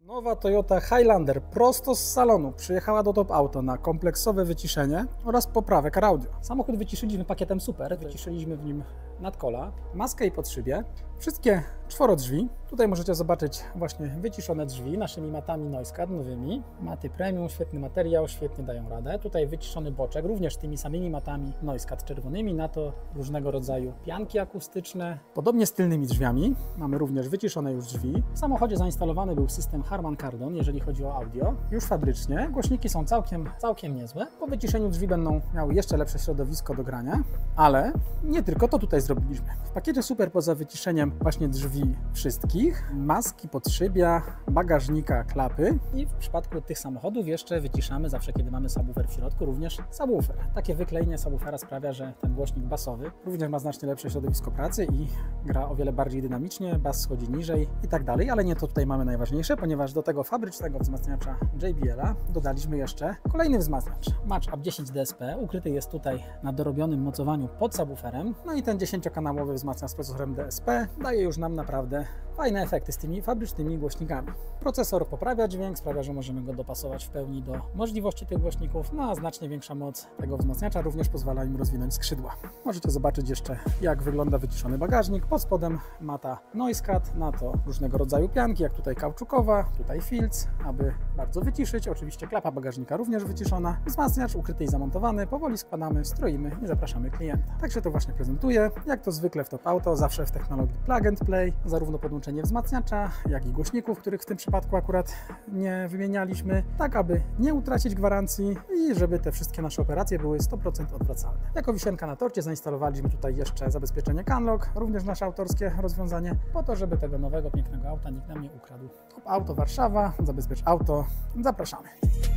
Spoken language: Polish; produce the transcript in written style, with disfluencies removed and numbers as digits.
Nowa Toyota Highlander prosto z salonu przyjechała do Top Auto na kompleksowe wyciszenie oraz poprawę car audio. Samochód wyciszyliśmy pakietem Super, wyciszyliśmy w nim nadkola, maskę i podszybie, wszystkie czworodrzwi. Tutaj możecie zobaczyć właśnie wyciszone drzwi naszymi matami Noisecard nowymi. Maty premium, świetny materiał, świetnie dają radę. Tutaj wyciszony boczek, również tymi samymi matami Noisecard czerwonymi, na to różnego rodzaju pianki akustyczne. Podobnie z tylnymi drzwiami mamy również wyciszone już drzwi. W samochodzie zainstalowany był system Harman Kardon, jeżeli chodzi o audio, już fabrycznie. Głośniki są całkiem niezłe. Po wyciszeniu drzwi będą miały jeszcze lepsze środowisko do grania, ale nie tylko to tutaj zrobiliśmy. W pakiecie Super poza wyciszeniem właśnie drzwi wszystkich, maski podszybia, bagażnika, klapy i w przypadku tych samochodów jeszcze wyciszamy zawsze, kiedy mamy subwoofer w środku, również subwoofer. Takie wyklejenie subwoofera sprawia, że ten głośnik basowy również ma znacznie lepsze środowisko pracy i gra o wiele bardziej dynamicznie, bas schodzi niżej i tak dalej, ale nie to tutaj mamy najważniejsze, ponieważ do tego fabrycznego wzmacniacza JBL-a dodaliśmy jeszcze kolejny wzmacniacz. Match Up 10 DSP, ukryty jest tutaj na dorobionym mocowaniu pod subwooferem, no i ten 10-kanałowy wzmacniacz z procesorem DSP daje już nam naprawdę fajne efekty z tymi fabrycznymi głośnikami. Procesor poprawia dźwięk, sprawia, że możemy go dopasować w pełni do możliwości tych głośników, no a znacznie większa moc tego wzmacniacza również pozwala im rozwinąć skrzydła. Możecie zobaczyć jeszcze, jak wygląda wyciszony bagażnik. Pod spodem mata Noisecard, na to różnego rodzaju pianki, jak tutaj kauczukowa, tutaj filc, aby bardzo wyciszyć. Oczywiście klapa bagażnika również wyciszona. Wzmacniacz ukryty i zamontowany. Powoli składamy, stroimy i zapraszamy klienta. Tak się to właśnie prezentuje. Jak to zwykle w Top Auto, zawsze w technologii plug and play, zarówno podłączenie wzmacniacza, jak i głośników, których w tym przypadku akurat nie wymienialiśmy, tak aby nie utracić gwarancji i żeby te wszystkie nasze operacje były 100% odwracalne. Jako wisienka na torcie zainstalowaliśmy tutaj jeszcze zabezpieczenie CanLock, również nasze autorskie rozwiązanie, po to, żeby tego nowego, pięknego auta nikt nam nie ukradł. Top Auto Warszawa, zabezpiecz auto, zapraszamy.